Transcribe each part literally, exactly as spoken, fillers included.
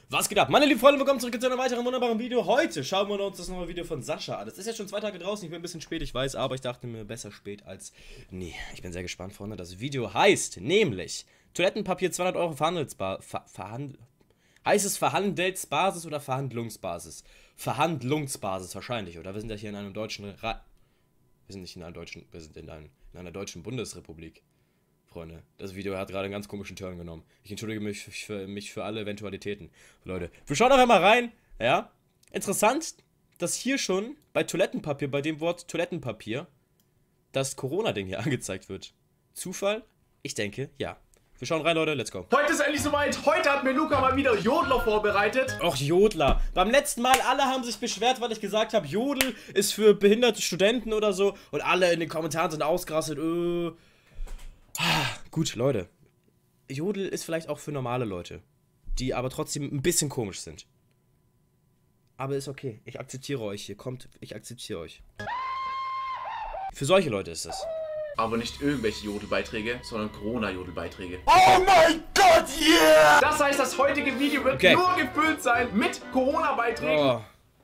Was geht ab? Meine lieben Freunde, willkommen zurück zu einem weiteren wunderbaren Video. Heute schauen wir uns das neue Video von Sascha an. Das ist jetzt schon zwei Tage draußen, ich bin ein bisschen spät, ich weiß, aber ich dachte mir, besser spät als nie. Ich bin sehr gespannt, Freunde. Das Video heißt nämlich Toilettenpapier zweihundert Euro Verhandelsbasis. Ver Verhand heißt es Verhandelsbasis oder Verhandlungsbasis? Verhandlungsbasis wahrscheinlich, oder? Wir sind ja hier in einem deutschen... Ra wir sind nicht in einer deutschen... Wir sind in, einem, in einer deutschen Bundesrepublik. Freunde, das Video hat gerade einen ganz komischen Turn genommen. Ich entschuldige mich für, mich für alle Eventualitäten. Leute, wir schauen einfach mal rein, ja. Interessant, dass hier schon bei Toilettenpapier, bei dem Wort Toilettenpapier, das Corona-Ding hier angezeigt wird. Zufall? Ich denke, ja. Wir schauen rein, Leute, let's go. Heute ist endlich soweit. Heute hat mir Luca mal wieder Jodler vorbereitet. Och, Jodler. Beim letzten Mal, alle haben sich beschwert, weil ich gesagt habe, Jodel ist für behinderte Studenten oder so. Und alle in den Kommentaren sind ausgerastet, äh... Gut, Leute, Jodel ist vielleicht auch für normale Leute, die aber trotzdem ein bisschen komisch sind. Aber ist okay, ich akzeptiere euch hier, kommt, ich akzeptiere euch. Für solche Leute ist es. Aber nicht irgendwelche Jodelbeiträge, sondern Corona-Jodelbeiträge. Oh mein Gott, yeah! Das heißt, das heutige Video wird Okay. nur gefüllt sein mit Corona-Beiträgen. Oh.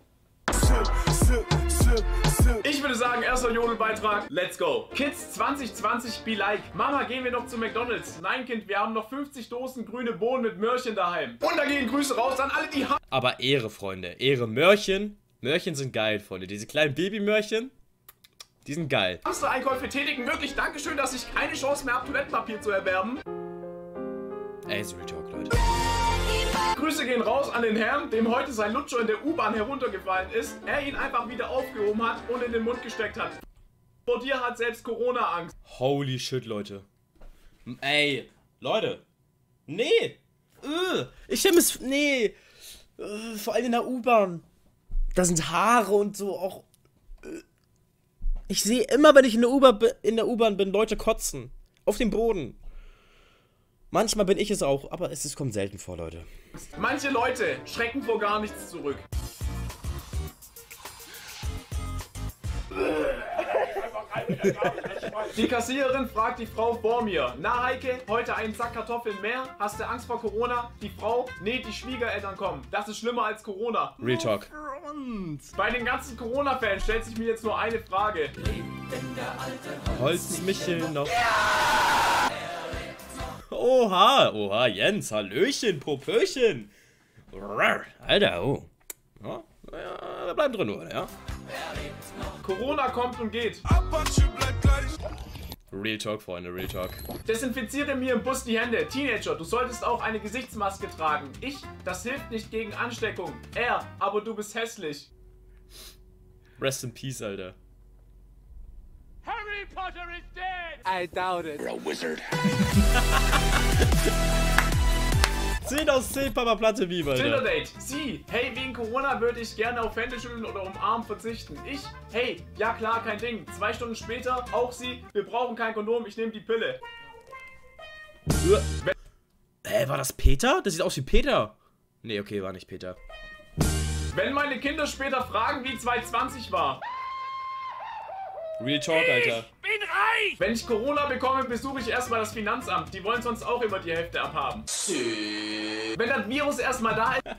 Ich würde sagen, erster Jodelbeitrag, let's go. Kids zwanzig zwanzig be like. Mama, gehen wir noch zu McDonald's? Nein, Kind, wir haben noch fünfzig Dosen grüne Bohnen mit Möhrchen daheim. Und da gehen Grüße raus an alle, die... Aber Ehre, Freunde, Ehre. Möhrchen, Möhrchen sind geil, Freunde. Diese kleinen Babymöhrchen, die sind geil. Hamster-Einkäufe tätigen. Wirklich Dankeschön, dass ich keine Chance mehr habe, Toilettenpapier zu erwerben. Ey, ist Real Talk, Leute. Grüße gehen raus an den Herrn, dem heute sein Lutscher in der U-Bahn heruntergefallen ist, er ihn einfach wieder aufgehoben hat und in den Mund gesteckt hat. Vor dir hat selbst Corona Angst. Holy shit, Leute. Ey, Leute. Nee. Äh, ich stelle mir... Nee. Äh, vor allem in der U-Bahn. Da sind Haare und so auch... Äh. Ich sehe immer, wenn ich in der U-Bahn in der U-Bahn bin, Leute kotzen. Auf dem Boden. Manchmal bin ich es auch, aber es ist, kommt selten vor, Leute. Manche Leute schrecken vor gar nichts zurück. Die Kassiererin fragt die Frau vor mir: Na Heike, heute einen Sack Kartoffeln mehr? Hast du Angst vor Corona? Die Frau: Nee, die Schwiegereltern kommen. Das ist schlimmer als Corona. Real Talk. Bei den ganzen Corona-Fans stellt sich mir jetzt nur eine Frage. Holz Michel noch. Oha, oha, Jens, Hallöchen, Popöchen. Alter, oh. Ja, ja, wir bleiben drin, oder, ja? Corona kommt und geht. Real Talk, Freunde, Real Talk. Desinfiziere mir im Bus die Hände. Teenager, du solltest auch eine Gesichtsmaske tragen. Ich, das hilft nicht gegen Ansteckung. Er, aber du bist hässlich. Rest in Peace, Alter. Harry Potter is dead! I doubt it. You're a wizard. zehn aus zehn, Papa Platte Biber, Alter. Tinder-Date. Sie, hey, wegen Corona würde ich gerne auf Hände schütteln oder umarmen verzichten. Ich, hey, ja klar, kein Ding. Zwei Stunden später, auch sie, wir brauchen kein Kondom, ich nehme die Pille. Hä, war das Peter? Das sieht aus wie Peter. Nee, okay, war nicht Peter. Wenn meine Kinder später fragen, wie zwanzig zwanzig war. Real Talk, Alter. Bin reich! Wenn ich Corona bekomme, besuche ich erstmal das Finanzamt. Die wollen sonst auch immer die Hälfte abhaben. Wenn das Virus erstmal da ist...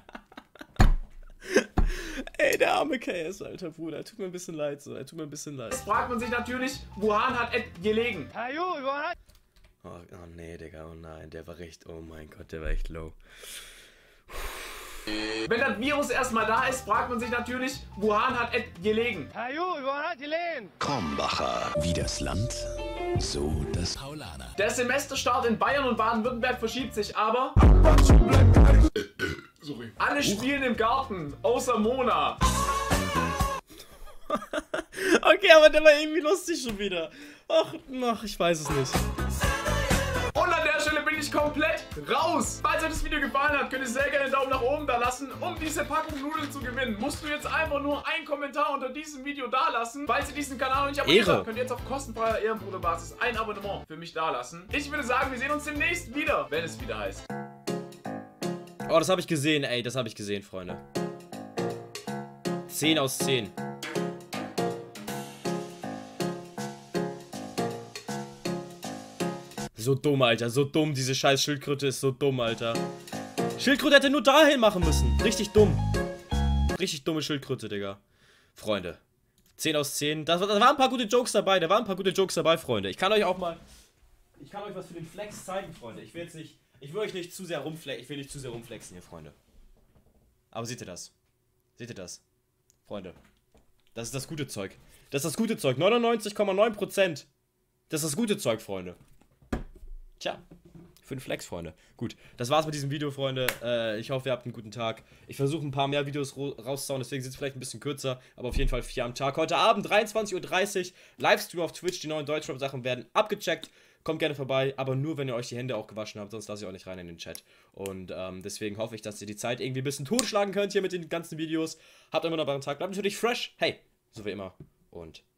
Ey, der arme K S, alter Bruder. Tut mir ein bisschen leid, so. Er tut mir ein bisschen leid. fragt man sich natürlich, Wuhan hat et gelegen. Oh, oh nee, Digga, oh nein. Der war echt, oh mein Gott, der war echt low. Wenn das Virus erstmal da ist, fragt man sich natürlich, Wuhan hat et gelegen. Krombacher. Wie das Land, so das Paulaner. Der Semesterstart in Bayern und Baden-Württemberg verschiebt sich, aber... Sorry. Alle spielen im Garten, außer Mona. Okay, aber der war irgendwie lustig schon wieder. Ach, ach, ich weiß es nicht. Und an der Stelle bin ich komplett raus. Falls euch das Video gefallen hat, könnt ihr sehr gerne einen Daumen nach oben da lassen. Um diese Packung Nudeln zu gewinnen, musst du jetzt einfach nur einen Kommentar unter diesem Video da lassen. Falls ihr diesen Kanal noch nicht abonniert Ehre. habt, könnt ihr jetzt auf kostenfreier Ehrenbruderbasis ein Abonnement für mich da lassen. Ich würde sagen, wir sehen uns demnächst wieder, wenn es wieder heißt. Oh, das habe ich gesehen, ey, das habe ich gesehen, Freunde. zehn aus zehn. So dumm, Alter, so dumm. Diese scheiß Schildkröte ist so dumm, Alter. Schildkröte hätte nur dahin machen müssen. Richtig dumm. Richtig dumme Schildkröte, Digga. Freunde. zehn aus zehn. Da, da waren ein paar gute Jokes dabei. Da waren ein paar gute Jokes dabei, Freunde. Ich kann euch auch mal... Ich kann euch was für den Flex zeigen, Freunde. Ich will jetzt nicht... Ich will euch nicht zu sehr rumflexen. Ich will nicht zu sehr rumflexen hier, Freunde. Aber seht ihr das? Seht ihr das? Freunde. Das ist das gute Zeug. Das ist das gute Zeug. neunundneunzig Komma neun Prozent. Das ist das gute Zeug, Freunde. Tja. Für den Flex, Freunde. Gut, das war's mit diesem Video, Freunde. Äh, ich hoffe, ihr habt einen guten Tag. Ich versuche ein paar mehr Videos rauszuhauen, deswegen sind es vielleicht ein bisschen kürzer, aber auf jeden Fall vier am Tag. Heute Abend, dreiundzwanzig Uhr dreißig, Livestream auf Twitch. Die neuen Deutschrap-Sachen werden abgecheckt. Kommt gerne vorbei, aber nur, wenn ihr euch die Hände auch gewaschen habt, sonst lasse ich auch nicht rein in den Chat. Und ähm, deswegen hoffe ich, dass ihr die Zeit irgendwie ein bisschen totschlagen könnt hier mit den ganzen Videos. Habt einen wunderbaren Tag, bleibt natürlich fresh. Hey, so wie immer. Und